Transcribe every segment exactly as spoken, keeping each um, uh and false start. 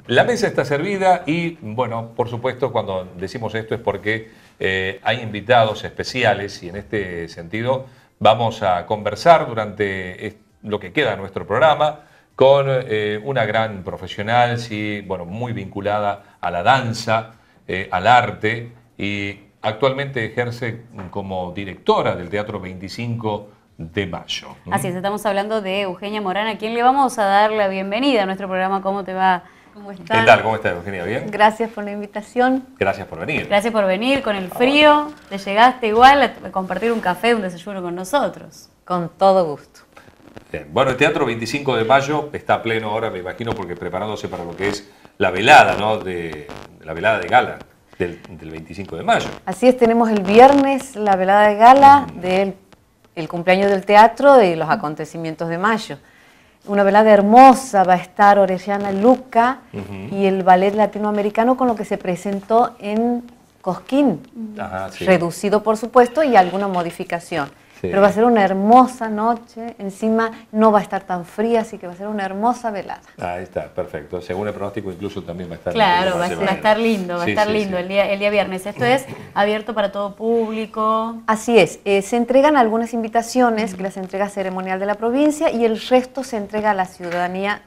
La mesa está servida y, bueno, por supuesto, cuando decimos esto es porque eh, hay invitados especiales y en este sentido vamos a conversar durante lo que queda de nuestro programa con eh, una gran profesional, sí, bueno, muy vinculada a la danza, eh, al arte, y actualmente ejerce como directora del Teatro veinticinco de Mayo. Así es, estamos hablando de Eugenia Morán, a quien le vamos a dar la bienvenida a nuestro programa. ¿Cómo te va? ¿Cómo estás? ¿Qué tal? ¿Cómo estás, Eugenia? ¿Bien? Gracias por la invitación. Gracias por venir. Gracias por venir, con el frío. Te llegaste igual a compartir un café, un desayuno con nosotros. Con todo gusto. Bien. Bueno, el Teatro veinticinco de Mayo está a pleno ahora, me imagino, porque preparándose para lo que es la velada, ¿no? De, la velada de gala del, del veinticinco de mayo. Así es, tenemos el viernes la velada de gala mm. del el cumpleaños del teatro y los acontecimientos de mayo. Una velada hermosa, va a estar Orellana Luca uh-huh. y el ballet latinoamericano con lo que se presentó en Cosquín. Ajá, sí. Reducido, por supuesto, y alguna modificación. Sí. Pero va a ser una hermosa noche, encima no va a estar tan fría, así que va a ser una hermosa velada. Ahí está, perfecto. Según el pronóstico incluso también va a estar... Claro, va a, va a estar lindo, va sí, a estar sí, lindo sí. El, día, el día viernes. Esto es abierto para todo público. Así es, eh, se entregan algunas invitaciones, que las entrega ceremonial de la provincia, y el resto se entrega a la ciudadanía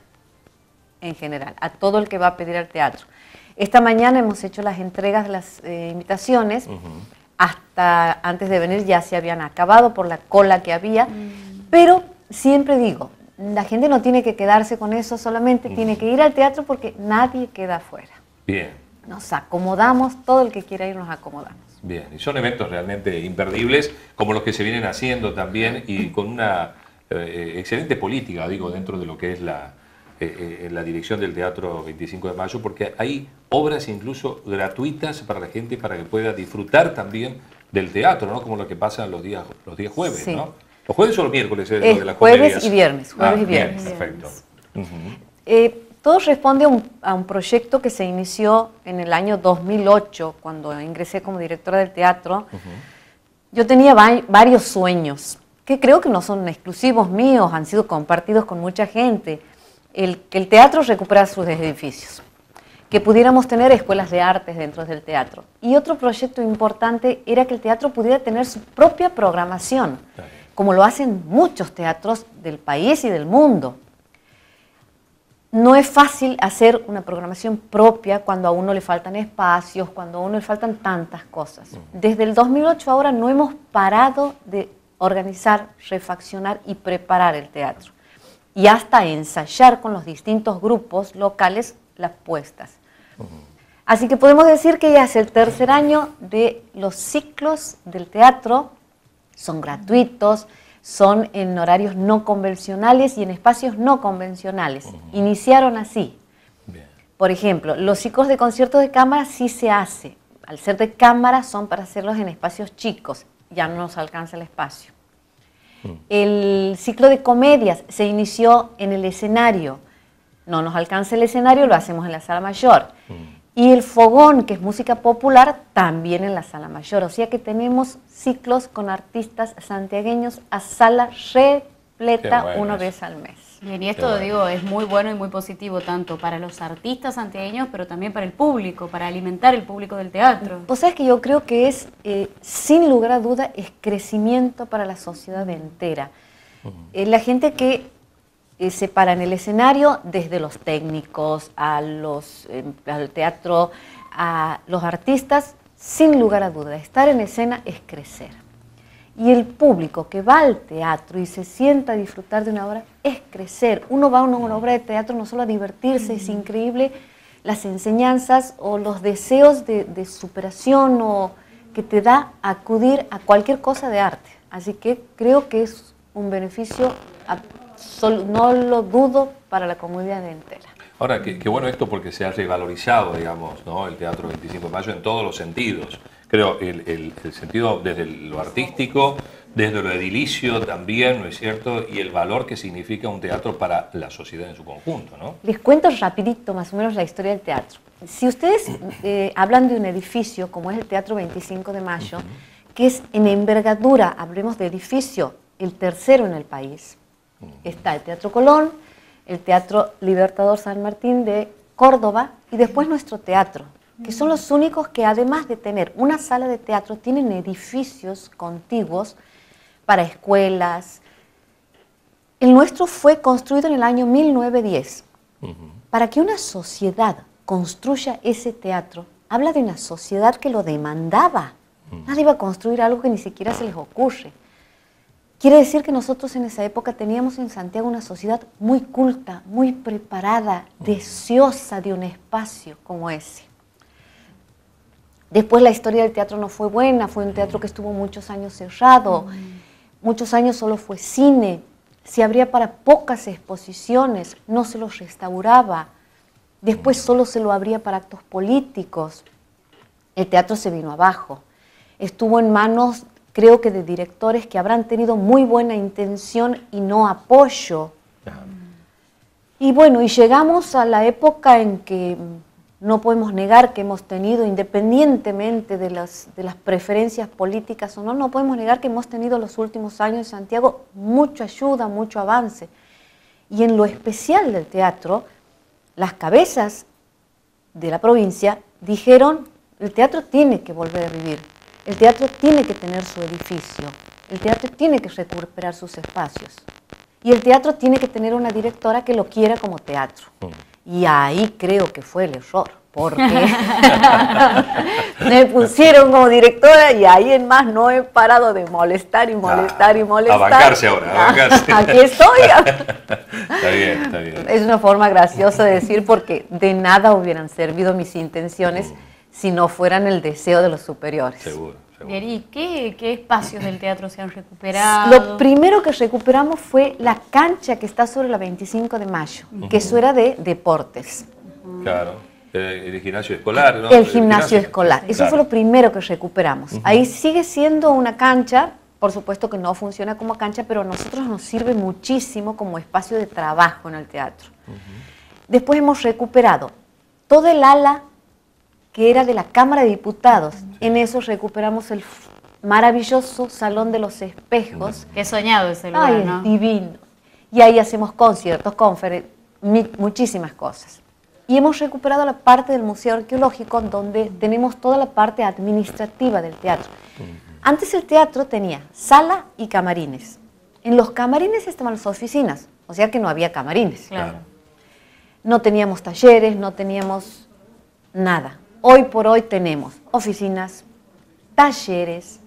en general, a todo el que va a pedir al teatro. Esta mañana hemos hecho las entregas de las eh, invitaciones, uh-huh. Hasta antes de venir ya se habían acabado por la cola que había, mm. pero siempre digo, la gente no tiene que quedarse con eso, solamente mm. tiene que ir al teatro porque nadie queda afuera. Bien. Nos acomodamos, todo el que quiera ir nos acomodamos. Bien, y son eventos realmente imperdibles, como los que se vienen haciendo también, y con una eh, excelente política, digo, dentro de lo que es la... Eh, en la dirección del Teatro veinticinco de mayo, porque hay obras incluso gratuitas para la gente para que pueda disfrutar también del teatro, ¿no? Como lo que pasa los días, los días jueves, sí. ¿no? ¿Los jueves o los miércoles? Eh, de las jueves comedias? y viernes, jueves ah, y viernes. Bien, perfecto. Uh-huh. eh, todo responde a un, a un proyecto que se inició en el año dos mil ocho, cuando ingresé como directora del teatro. Uh-huh. Yo tenía va varios sueños, que creo que no son exclusivos míos, han sido compartidos con mucha gente. El, que el teatro recuperara sus edificios, que pudiéramos tener escuelas de artes dentro del teatro. Y otro proyecto importante era que el teatro pudiera tener su propia programación, como lo hacen muchos teatros del país y del mundo. No es fácil hacer una programación propia cuando a uno le faltan espacios, cuando a uno le faltan tantas cosas. Desde el dos mil ocho ahora no hemos parado de organizar, refaccionar y preparar el teatro. Y hasta ensayar con los distintos grupos locales las puestas. Uh-huh. Así que podemos decir que ya es el tercer año de los ciclos del teatro, son gratuitos, son en horarios no convencionales y en espacios no convencionales. Uh-huh. Iniciaron así. Bien. Por ejemplo, los ciclos de conciertos de cámara sí se hace. Al ser de cámara son para hacerlos en espacios chicos, ya no nos alcanza el espacio. El ciclo de comedias se inició en el escenario, no nos alcanza el escenario, lo hacemos en la sala mayor. Mm. Y el fogón, que es música popular, también en la sala mayor. O sea que tenemos ciclos con artistas santiagueños a sala repleta bueno una eso. vez al mes. Bien, y esto, bueno. digo, es muy bueno y muy positivo tanto para los artistas santiagueños, pero también para el público, para alimentar el público del teatro. Vos sabés que yo creo que es, eh, sin lugar a duda, es crecimiento para la sociedad entera. Uh-huh. eh, la gente que eh, se para en el escenario, desde los técnicos, a los, eh, al teatro, a los artistas, sin lugar a duda, estar en escena es crecer. Y el público que va al teatro y se sienta a disfrutar de una obra es crecer. Uno va a una obra de teatro no solo a divertirse, es increíble las enseñanzas o los deseos de, de superación o que te da acudir a cualquier cosa de arte. Así que creo que es un beneficio, no lo dudo, para la comunidad entera. Ahora, qué, qué bueno esto porque se ha revalorizado, digamos, ¿no? El Teatro veinticinco de mayo en todos los sentidos. Creo el, el, el sentido desde lo artístico, desde lo edilicio también, ¿no es cierto? Y el valor que significa un teatro para la sociedad en su conjunto, ¿no? Les cuento rapidito más o menos la historia del teatro. Si ustedes eh, hablan de un edificio como es el Teatro veinticinco de mayo, uh-huh. que es en envergadura, hablemos de edificio, el tercero en el país. Uh-huh. Está el Teatro Colón, el Teatro Libertador San Martín de Córdoba y después nuestro teatro, que son los únicos que además de tener una sala de teatro, tienen edificios contiguos para escuelas. El nuestro fue construido en el año mil novecientos diez. Uh-huh. Para que una sociedad construya ese teatro, habla de una sociedad que lo demandaba. Uh-huh. Nadie iba a construir algo que ni siquiera se les ocurre. Quiere decir que nosotros en esa época teníamos en Santiago una sociedad muy culta, muy preparada, uh-huh, deseosa de un espacio como ese. Después la historia del teatro no fue buena, fue un teatro que estuvo muchos años cerrado, uh-huh, muchos años solo fue cine, se abría para pocas exposiciones, no se los restauraba, después solo se lo abría para actos políticos. El teatro se vino abajo, estuvo en manos, creo que de directores que habrán tenido muy buena intención y no apoyo. Y bueno, y llegamos a la época en que no podemos negar que hemos tenido, independientemente de las, de las preferencias políticas o no, no podemos negar que hemos tenido los últimos años en Santiago mucha ayuda, mucho avance. Y en lo especial del teatro, las cabezas de la provincia dijeron, el teatro tiene que volver a vivir, el teatro tiene que tener su edificio, el teatro tiene que recuperar sus espacios. Y el teatro tiene que tener una directora que lo quiera como teatro. Y ahí creo que fue el error, porque me pusieron como directora y ahí en más no he parado de molestar y molestar y molestar. A bancarse ahora, a bancarse. Aquí estoy. Está bien, está bien. Es una forma graciosa de decir porque de nada hubieran servido mis intenciones mm. si no fueran el deseo de los superiores. Seguro. ¿Y qué, qué espacios del teatro se han recuperado? Lo primero que recuperamos fue la cancha que está sobre la veinticinco de mayo, uh-huh, que eso era de deportes. Uh-huh. Claro, el, el gimnasio escolar, ¿no? El, el gimnasio, gimnasio escolar, eso claro, fue lo primero que recuperamos. Uh-huh. Ahí sigue siendo una cancha, por supuesto que no funciona como cancha, pero a nosotros nos sirve muchísimo como espacio de trabajo en el teatro. Uh-huh. Después hemos recuperado todo el ala que era de la Cámara de Diputados. Sí. En eso recuperamos el maravilloso Salón de los Espejos. Qué soñado ese lugar, Ay, ¿no? Es divino. Y ahí hacemos conciertos, conferencias, muchísimas cosas. Y hemos recuperado la parte del Museo Arqueológico, donde tenemos toda la parte administrativa del teatro. Uh-huh. Antes el teatro tenía sala y camarines. En los camarines estaban las oficinas, o sea que no había camarines. Claro. No teníamos talleres, no teníamos nada. Hoy por hoy tenemos oficinas, talleres,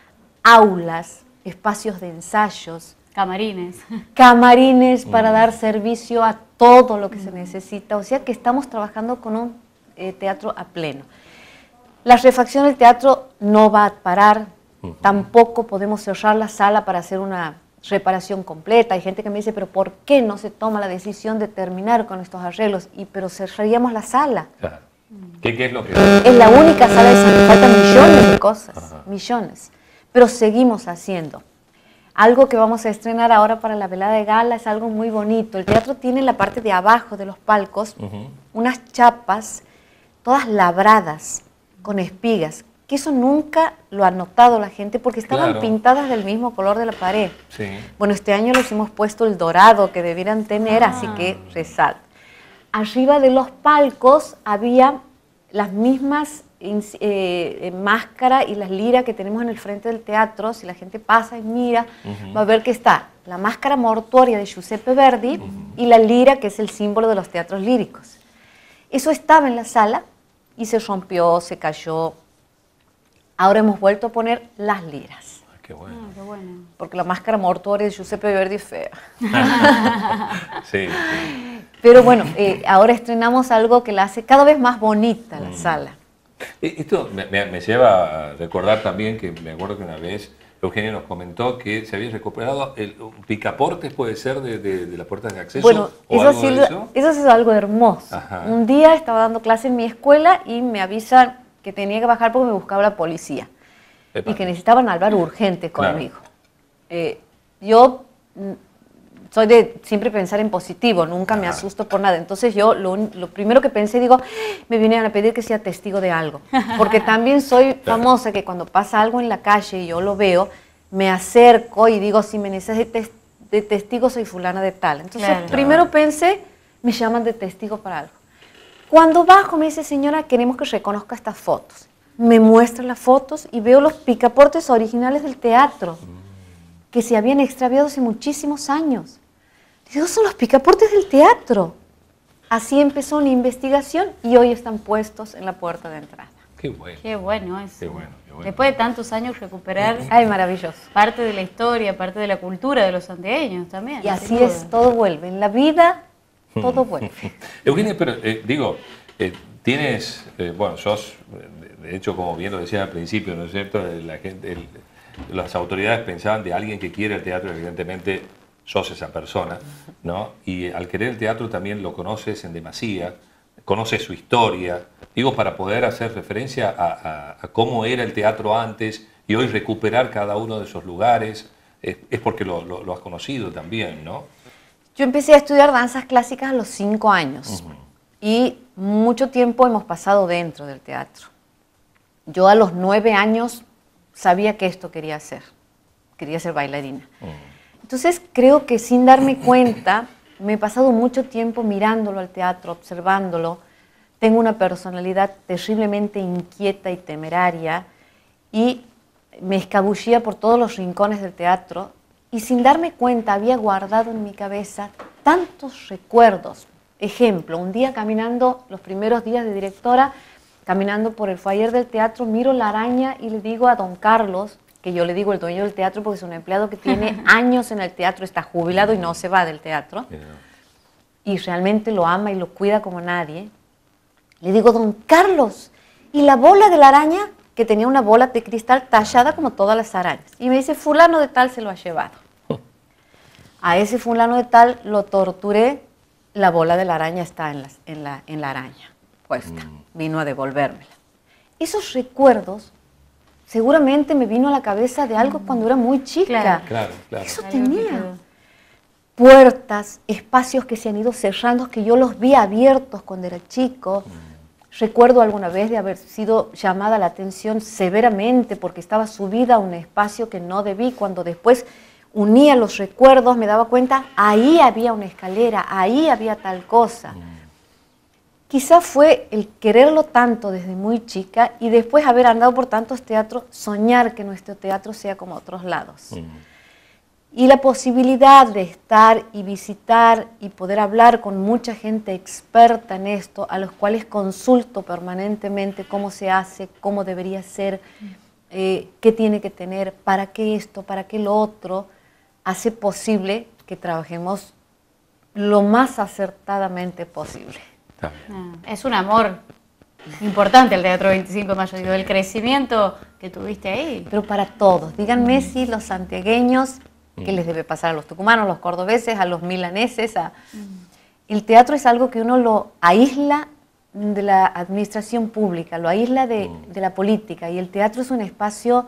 aulas, espacios de ensayos. Camarines. Camarines para mm. dar servicio a todo lo que mm. se necesita. O sea que estamos trabajando con un eh, teatro a pleno. La refacción del teatro no va a parar. Mm. Tampoco podemos cerrar la sala para hacer una reparación completa. Hay gente que me dice, pero ¿por qué no se toma la decisión de terminar con estos arreglos? Y pero cerraríamos la sala. Claro. ¿Qué, ¿Qué es lo que...? Es la única sala de San faltan millones de cosas, Ajá. millones, pero seguimos haciendo. Algo que vamos a estrenar ahora para la velada de gala es algo muy bonito. El teatro tiene en la parte de abajo de los palcos uh-huh. unas chapas todas labradas con espigas, que eso nunca lo ha notado la gente porque estaban claro. pintadas del mismo color de la pared. Sí. Bueno, este año les hemos puesto el dorado que debieran tener, ah. así que resalta. Arriba de los palcos había las mismas eh, máscaras y las liras que tenemos en el frente del teatro. Si la gente pasa y mira, uh-huh. va a ver que está la máscara mortuoria de Giuseppe Verdi uh-huh. y la lira, que es el símbolo de los teatros líricos. Eso estaba en la sala y se rompió, se cayó. Ahora hemos vuelto a poner las liras. Ay, qué bueno. Ah, qué bueno. Porque la máscara mortuoria de Giuseppe Verdi es fea. sí, sí. Pero bueno, eh, ahora estrenamos algo que la hace cada vez más bonita la mm. sala. Esto me, me lleva a recordar también que me acuerdo que una vez Eugenio nos comentó que se había recuperado el un picaportes, puede ser, de, de, de las puertas de acceso. Bueno, ¿o eso, algo sí, de eso? eso es algo hermoso. Ajá. Un día estaba dando clase en mi escuela y me avisan que tenía que bajar porque me buscaba la policía. Epa. Y que necesitaban hablar urgente conmigo. Claro. Eh, yo soy de siempre pensar en positivo, nunca Ajá. me asusto por nada. Entonces yo lo, lo primero que pensé, digo, me vinieron a pedir que sea testigo de algo. Porque también soy famosa que cuando pasa algo en la calle y yo lo veo, me acerco y digo, si me necesitas de testigo soy fulana de tal. Entonces claro. primero pensé, me llaman de testigo para algo. Cuando bajo me dice, señora, queremos que reconozca estas fotos. Me muestra las fotos y veo los picaportes originales del teatro, que se habían extraviado hace muchísimos años. Digo, son los picaportes del teatro. Así empezó una investigación y hoy están puestos en la puerta de entrada. Qué bueno. Qué bueno eso. Qué bueno, qué bueno. Después de tantos años recuperar Ay, maravilloso. parte de la historia, parte de la cultura de los santiagueños también. Y así sin duda. es, todo vuelve. En la vida, todo vuelve. Eugenia, pero eh, digo, eh, tienes, eh, bueno, sos, de, de hecho, como bien lo decía al principio, ¿no es cierto? La gente, el, las autoridades pensaban de alguien que quiere el teatro, evidentemente sos esa persona, ¿no? Y al querer el teatro también lo conoces en demasía, conoces su historia, digo, para poder hacer referencia a, a, a cómo era el teatro antes y hoy recuperar cada uno de esos lugares, es, es porque lo, lo, lo has conocido también, ¿no? Yo empecé a estudiar danzas clásicas a los cinco años uh-huh. y mucho tiempo hemos pasado dentro del teatro. Yo a los nueve años sabía que esto quería hacer, quería ser bailarina. Uh-huh. Entonces creo que sin darme cuenta me he pasado mucho tiempo mirándolo al teatro, observándolo. Tengo una personalidad terriblemente inquieta y temeraria y me escabullía por todos los rincones del teatro y sin darme cuenta había guardado en mi cabeza tantos recuerdos. Ejemplo, un día caminando, los primeros días de directora, caminando por el foyer del teatro, miro la araña y le digo a don Carlos, que yo le digo el dueño del teatro porque es un empleado que tiene años en el teatro, está jubilado y no se va del teatro, yeah. y realmente lo ama y lo cuida como nadie. Le digo, don Carlos, ¿y la bola de la araña? Que tenía una bola de cristal tallada como todas las arañas. Y me dice, fulano de tal se lo ha llevado. A ese fulano de tal lo torturé, la bola de la araña está en la, en la, en la araña puesta. Mm. Vino a devolvérmela. Esos recuerdos seguramente me vino a la cabeza de algo cuando era muy chica. Claro, claro, claro. Eso tenía puertas, espacios que se han ido cerrando, que yo los vi abiertos cuando era chico. Mm. Recuerdo alguna vez de haber sido llamada la atención severamente porque estaba subida a un espacio que no debí. Cuando después unía los recuerdos me daba cuenta, ahí había una escalera, ahí había tal cosa. Mm. Quizá fue el quererlo tanto desde muy chica y después haber andado por tantos teatros, soñar que nuestro teatro sea como otros lados. Mm. Y la posibilidad de estar y visitar y poder hablar con mucha gente experta en esto, a los cuales consulto permanentemente cómo se hace, cómo debería ser, eh, qué tiene que tener, para qué esto, para qué lo otro, hace posible que trabajemos lo más acertadamente posible. Ah, es un amor importante el Teatro veinticinco de Mayo, digo, el crecimiento que tuviste ahí. Pero para todos, díganme si los santiagueños, ¿qué les debe pasar a los tucumanos, los cordobeses, a los milaneses? A... El teatro es algo que uno lo aísla de la administración pública, lo aísla de, de la política, y el teatro es un espacio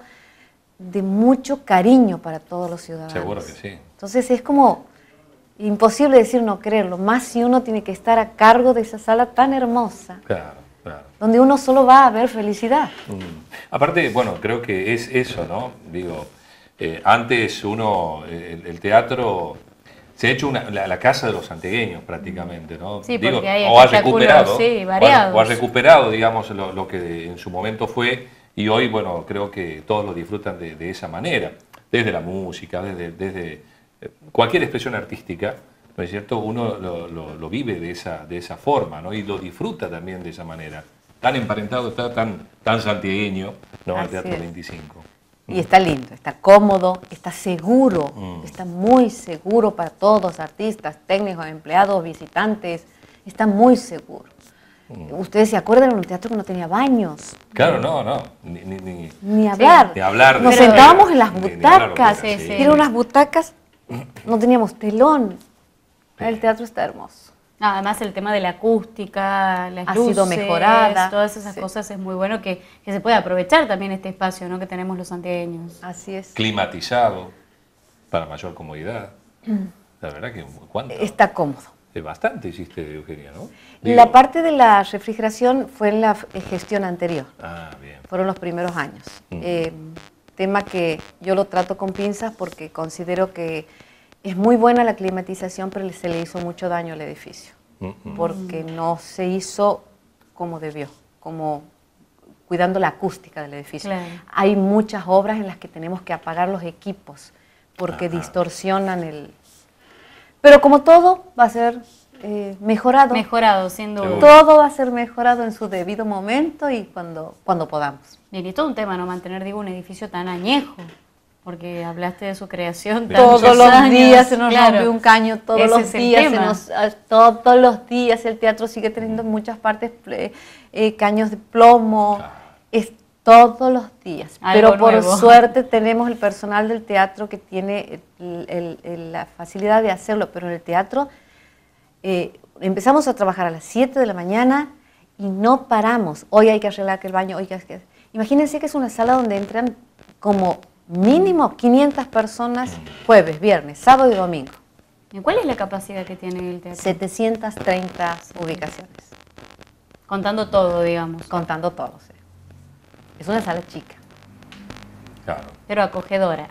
de mucho cariño para todos los ciudadanos. Seguro que sí. Entonces es como imposible decir no creerlo, más si uno tiene que estar a cargo de esa sala tan hermosa. Claro, claro. Donde uno solo va a ver felicidad. Mm. Aparte, bueno, creo que es eso, ¿no? Digo, eh, antes uno, el, el teatro se ha hecho una, la, la casa de los santiagueños prácticamente, ¿no? Sí, Digo, porque hay o ha recuperado, sí, variados. O ha, o ha recuperado, digamos, lo, lo que en su momento fue, y hoy, bueno, creo que todos lo disfrutan de, de esa manera, desde la música, desde, desde cualquier expresión artística, ¿no es cierto? Uno lo, lo, lo vive de esa, de esa forma, ¿no? Y lo disfruta también de esa manera. Tan emparentado está, tan, tan santiagueño, ¿no? El Teatro veinticinco. Y está lindo, está cómodo, está seguro, mm. está muy seguro para todos, artistas, técnicos, empleados, visitantes, está muy seguro. Mm. Ustedes se acuerdan de un teatro que no tenía baños. Claro, no, no, ni, ni, ni, ni hablar. Sí. Ni hablar de Nos pero, sentábamos en las ni, butacas, ni sí, sí. Eran unas butacas, no teníamos telón. Sí. El teatro está hermoso. No, además el tema de la acústica, las ha luces, sido mejorada. Todas esas sí. cosas es muy bueno que, que se puede aprovechar también este espacio, ¿no? Que tenemos los santiagueños. Así es. Climatizado, para mayor comodidad. La verdad que ¿cuánto? Está cómodo. Bastante hiciste, Eugenia, ¿no? Digo, la parte de la refrigeración fue en la gestión anterior. Ah, bien. Fueron los primeros años. Mm. Eh, tema que yo lo trato con pinzas porque considero que es muy buena la climatización, pero se le hizo mucho daño al edificio, mm-hmm. porque no se hizo como debió, como cuidando la acústica del edificio. Claro. Hay muchas obras en las que tenemos que apagar los equipos porque Ajá. distorsionan el... Pero como todo va a ser eh, mejorado. Mejorado, sin duda. Seguro. Todo va a ser mejorado en su debido momento y cuando, cuando podamos. Bien, y esto es un tema, ¿no? Mantener, digo, un edificio tan añejo, porque hablaste de su creación. De tantos Todos los años, días se nos claro. rompe un caño, todos Ese los es el días, se tema. nos, ah, todos los días el teatro sigue teniendo en muchas partes eh, eh, caños de plomo, Claro. es todos los días. Algo Pero por nuevo. suerte tenemos el personal del teatro que tiene el- el- el- la facilidad de hacerlo, pero en el teatro eh, empezamos a trabajar a las siete de la mañana y no paramos. Hoy hay que arreglar aquel baño, hoy hay que... Imagínense que es una sala donde entran como mínimo quinientas personas jueves, viernes, sábado y domingo. ¿Y cuál es la capacidad que tiene el teatro? setecientas treinta ubicaciones, Contando todo, digamos. contando todos. ¿eh? Es una sala chica. Claro. Pero acogedora.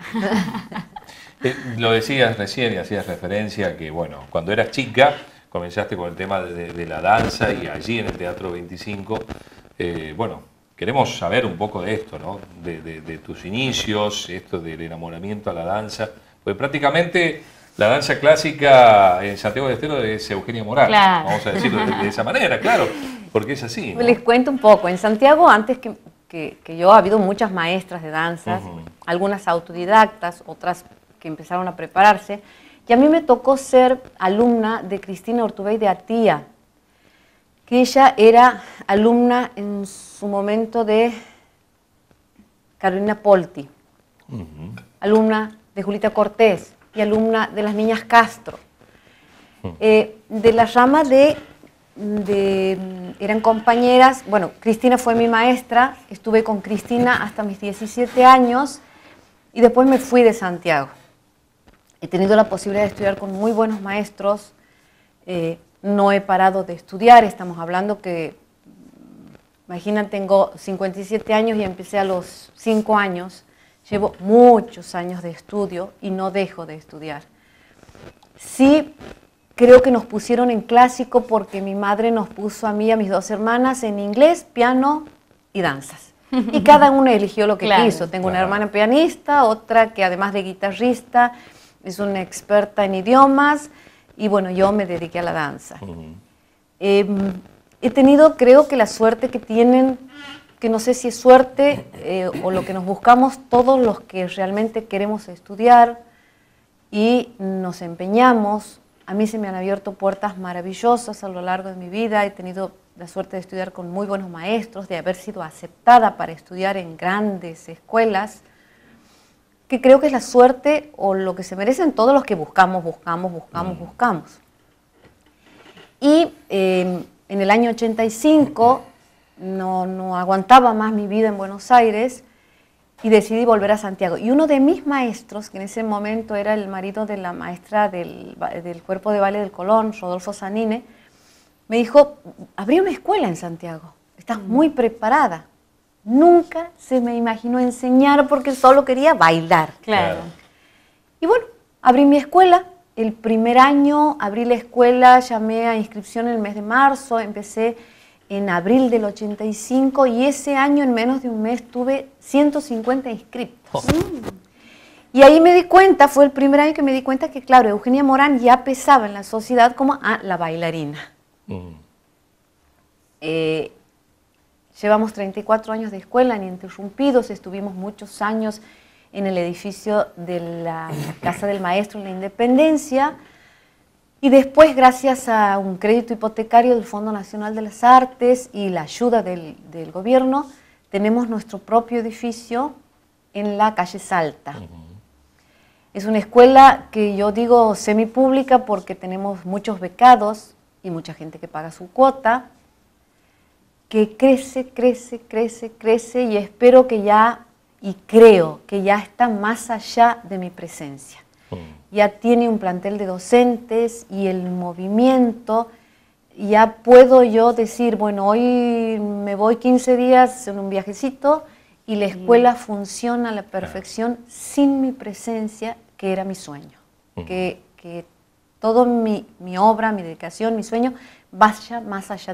Eh, lo decías recién y hacías referencia a que, bueno, cuando eras chica comenzaste con el tema de, de la danza y allí en el Teatro veinticinco, eh, bueno, queremos saber un poco de esto, ¿no? De, de- de tus inicios, esto del enamoramiento a la danza, porque prácticamente la danza clásica en Santiago del Estero es Eugenia Morán, Claro. vamos a decirlo de, de esa manera, claro, porque es así, ¿no? Les cuento un poco. En Santiago, antes que, que- que yo, ha habido muchas maestras de danzas, Ujú. algunas autodidactas, otras que empezaron a prepararse, y a mí me tocó ser alumna de Cristina Urtubey de Atía, que ella era alumna en su momento de Carolina Polti, Ujú. alumna de Julita Cortés y alumna de las Niñas Castro. Eh, de la rama de, de- eran compañeras, bueno, Cristina fue mi maestra, estuve con Cristina hasta mis diecisiete años y después me fui de Santiago. He tenido la posibilidad de estudiar con muy buenos maestros, eh, no he parado de estudiar, estamos hablando que, imagina, tengo cincuenta y siete años y empecé a los cinco años, llevo muchos años de estudio y no dejo de estudiar. Sí, creo que nos pusieron en clásico porque mi madre nos puso a mí y a mis dos hermanas en inglés, piano y danzas. Y cada una eligió lo que Claro. quiso. Tengo una Claro. hermana pianista, otra que además de guitarrista es una experta en idiomas y bueno, yo me dediqué a la danza. Ujú. Eh, he tenido, creo que la suerte que tienen, que no sé si es suerte eh, o lo que nos buscamos todos los que realmente queremos estudiar y nos empeñamos. A mí se me han abierto puertas maravillosas a lo largo de mi vida. He tenido la suerte de estudiar con muy buenos maestros, de haber sido aceptada para estudiar en grandes escuelas, que creo que es la suerte o lo que se merecen todos los que buscamos, buscamos, buscamos, Mm. buscamos. Y eh, en el año ochenta y cinco no, no aguantaba más mi vida en Buenos Aires y decidí volver a Santiago. Y uno de mis maestros, que en ese momento era el marido de la maestra del, ba- del Cuerpo de Baile del Colón, Rodolfo Zanine, me dijo, abrí una escuela en Santiago, estás muy preparada. Nunca se me imaginó enseñar porque solo quería bailar. Claro. Claro. Y bueno, abrí mi escuela. El primer año abrí la escuela, llamé a inscripción en el mes de marzo, empecé en abril del ochenta y cinco y ese año en menos de un mes tuve ciento cincuenta inscriptos. Y ahí me di cuenta, fue el primer año que me di cuenta que, claro, Eugenia Morán ya pesaba en la sociedad como ah, la bailarina. Ujú. Eh, llevamos treinta y cuatro años de escuela ininterrumpidos, estuvimos muchos años en el edificio de la Casa del Maestro en la Independencia y después, gracias a un crédito hipotecario del Fondo Nacional de las Artes y la ayuda del, del gobierno, tenemos nuestro propio edificio en la calle Salta. Es una escuela que yo digo semipública porque tenemos muchos becados y mucha gente que paga su cuota, que crece, crece, crece, crece y espero que ya, y creo que ya está más allá de mi presencia. Ujú. Ya tiene un plantel de docentes y el movimiento, ya puedo yo decir, bueno, hoy me voy quince días en un viajecito y la escuela funciona a la perfección sin mi presencia, que era mi sueño. Ujú. Que, que todo mi, mi obra, mi dedicación, mi sueño, vaya más allá de mí.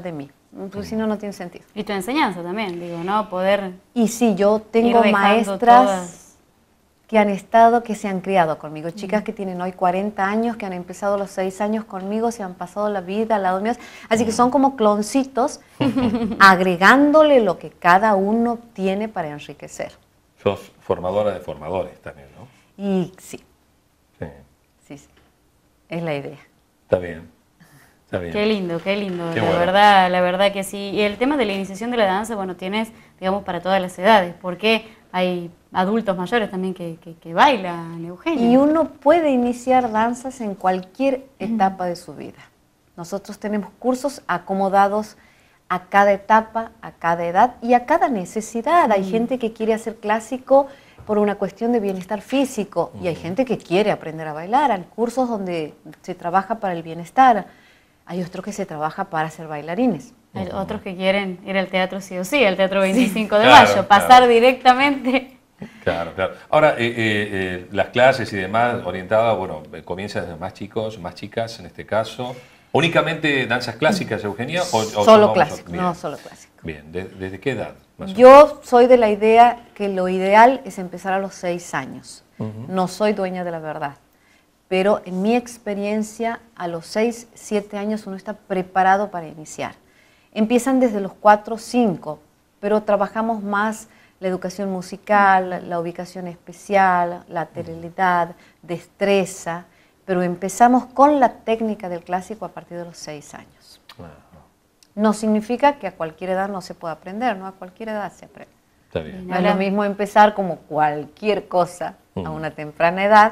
pues si no, no tiene sentido. Y tu enseñanza también, digo, ¿no? Poder... Y sí, yo tengo ir dejando maestras todas. que han estado, que se han criado conmigo, chicas Mm. que tienen hoy cuarenta años, que han empezado a los seis años conmigo, se han pasado la vida al lado mío, así que son como cloncitos, agregándole lo que cada uno tiene para enriquecer. Sos formadora de formadores también, ¿no? Y sí, Sí, sí, sí, es la idea. está bien. Está bien. Qué lindo, qué lindo, Qué la bueno. verdad, la verdad que sí. Y el tema de la iniciación de la danza, bueno, tienes, digamos, para todas las edades, porque hay adultos mayores también que, que, que bailan, Eugenia. Y uno puede iniciar danzas en cualquier etapa de su vida. Nosotros tenemos cursos acomodados a cada etapa, a cada edad y a cada necesidad. Hay gente que quiere hacer clásico por una cuestión de bienestar físico y hay gente que quiere aprender a bailar. Hay cursos donde se trabaja para el bienestar, hay otros que se trabaja para ser bailarines. Hay otros que quieren ir al teatro sí o sí, al Teatro veinticinco de Claro, mayo, pasar claro. directamente. Claro, claro. Ahora, eh, eh, eh, las clases y demás orientadas, bueno, eh, comienzan desde más chicos, más chicas en este caso. ¿Únicamente danzas clásicas, Eugenia? O, o Solo tomamos- clásico, Bien. no solo clásico. Bien, ¿De- ¿desde qué edad? Más o Yo soy de la idea que lo ideal es empezar a los seis años. No soy dueña de la verdad. Pero en mi experiencia, a los seis, siete años uno está preparado para iniciar. Empiezan desde los cuatro, cinco, pero trabajamos más la educación musical, la ubicación especial, lateralidad, destreza, pero empezamos con la técnica del clásico a partir de los seis años. menos? No significa que a cualquier edad no se pueda aprender, ¿no? A cualquier edad se aprende. Está bien. No es lo mismo empezar como cualquier cosa a una temprana edad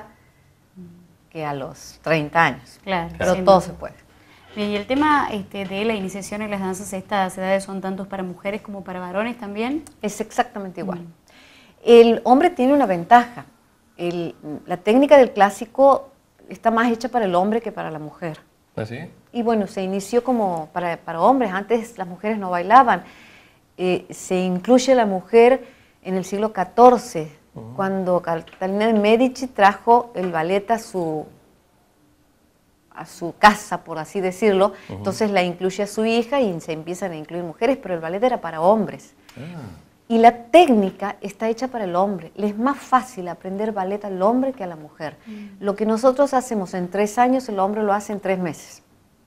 que a los treinta años. Claro, Pero sin todo duda. se puede. Bien, y el tema este, de la iniciación en las danzas, ¿estas edades son tantos para mujeres como para varones también? Es exactamente igual. El hombre tiene una ventaja. El- la técnica del clásico está más hecha para el hombre que para la mujer. ¿Así? Y bueno, se inició como para, para hombres. Antes las mujeres no bailaban. Eh, se incluye la mujer en el siglo catorce, cuando Catalina de Medici trajo el ballet a su, a su casa, por así decirlo. Entonces la incluye a su hija y se empiezan a incluir mujeres, pero el ballet era para hombres. Y la técnica está hecha para el hombre. Le es más fácil aprender ballet al hombre que a la mujer. Lo que nosotros hacemos en tres años, el hombre lo hace en tres meses.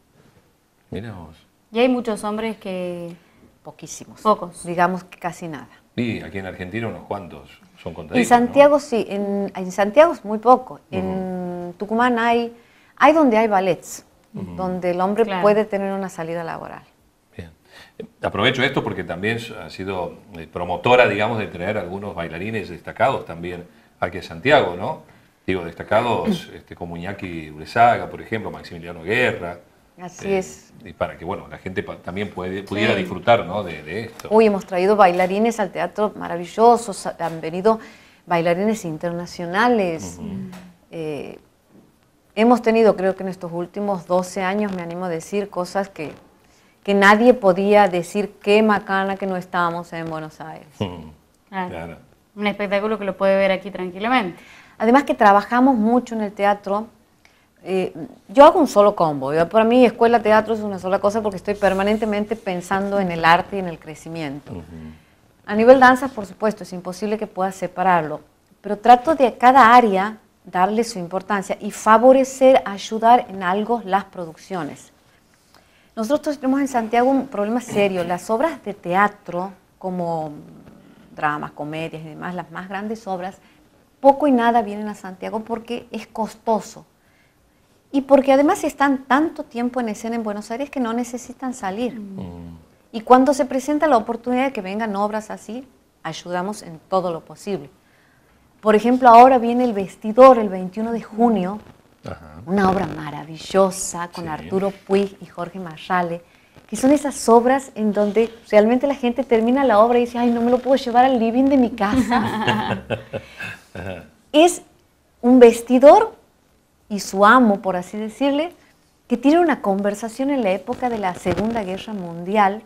Mira vos. Y hay muchos hombres que... Poquísimos. Pocos. Digamos que casi nada. Y aquí en Argentina unos cuantos son En contaditos, Santiago ¿no? sí, en, en Santiago es muy poco. En Tucumán hay, hay donde hay ballets, donde el hombre Claro. puede tener una salida laboral. Bien. Eh, Aprovecho esto porque también ha sido eh, promotora, digamos, de traer algunos bailarines destacados también aquí a Santiago, ¿no? Digo, destacados este, como Iñaki Urezaga, por ejemplo, Maximiliano Guerra. Así eh, es. Y para que, bueno, la gente pa- también puede- pudiera Sí. disfrutar, ¿no? de, de esto. Uy, hemos traído bailarines al teatro maravillosos, han venido bailarines internacionales. Eh, hemos tenido, creo que en estos últimos doce años, me animo a decir cosas que, que nadie podía decir qué macana que no estábamos en Buenos Aires. Mm, Claro. claro. Un espectáculo que lo puede ver aquí tranquilamente. Además que trabajamos mucho en el teatro. Eh, yo hago un solo combo. Yo, para mí, escuela teatro es una sola cosa porque estoy permanentemente pensando en el arte y en el crecimiento. A nivel danzas, por supuesto, es imposible que pueda separarlo, pero trato de a cada área darle su importancia y favorecer, ayudar en algo las producciones. Nosotros tenemos en Santiago un problema serio. Las obras de teatro, como dramas, comedias y demás, las más grandes obras, poco y nada vienen a Santiago porque es costoso. Y porque además están tanto tiempo en escena en Buenos Aires que no necesitan salir. Y cuando se presenta la oportunidad de que vengan obras así, ayudamos en todo lo posible. Por ejemplo, ahora viene El Vestidor, el veintiuno de junio, Ajá. una obra maravillosa con Sí. Arturo Puig y Jorge Marrale, que son esas obras en donde realmente la gente termina la obra y dice, ay, no me lo puedo llevar al living de mi casa. Es un vestidor y su amo, por así decirle, que tiene una conversación en la época de la Segunda Guerra Mundial,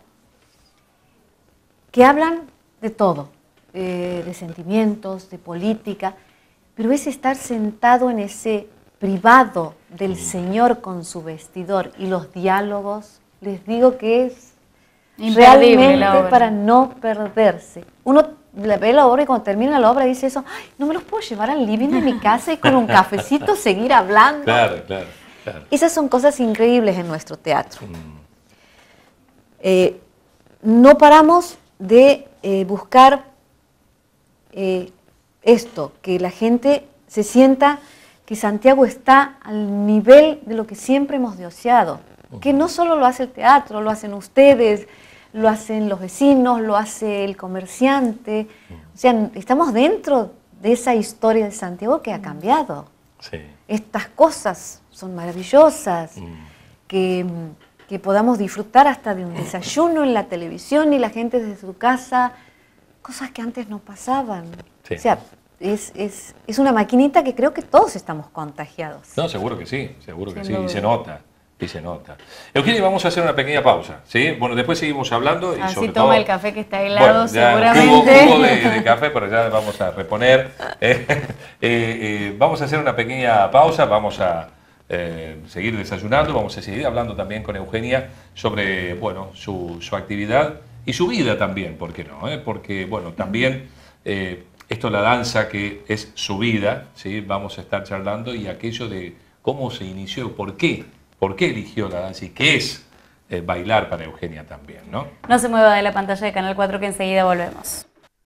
que hablan de todo, eh, de sentimientos, de política, pero es estar sentado en ese privado del Señor con su vestidor y los diálogos, les digo que es Imperdible realmente la obra. para no perderse. Uno la ve la obra y cuando termina la obra dice eso, ay, no me los puedo llevar al living de mi casa y con un cafecito seguir hablando. Claro, claro, claro. Esas son cosas increíbles en nuestro teatro. Mm. Eh, no paramos de eh, buscar eh, esto, que la gente se sienta que Santiago está al nivel de lo que siempre hemos deseado, que no solo lo hace el teatro, lo hacen ustedes, lo hacen los vecinos, lo hace el comerciante, o sea, estamos dentro de esa historia de Santiago que ha cambiado. Sí. Estas cosas son maravillosas, Mm. que, que podamos disfrutar hasta de un desayuno en la televisión y la gente desde su casa, cosas que antes no pasaban. Sí. O sea, es, es, es una maquinita que creo que todos estamos contagiados. No, seguro que sí, seguro que Sin sí, y duda. se nota, y se nota. Eugenia, vamos a hacer una pequeña pausa, ¿sí? Bueno, después seguimos hablando y Así sobre toma todo... el café que está helado, Bueno, ya seguramente. Jugo, jugo de, de café, pero ya vamos a reponer. Eh, eh, eh, vamos a hacer una pequeña pausa, vamos a eh, seguir desayunando, vamos a seguir hablando también con Eugenia sobre, bueno, su, su actividad y su vida también, ¿por qué no? Eh? Porque, bueno, también eh, esto la danza que es su vida, ¿sí? Vamos a estar charlando y aquello de cómo se inició, por qué, por qué eligió la danza y qué es eh, bailar para Eugenia también, ¿no? No se mueva de la pantalla de Canal cuatro que enseguida volvemos.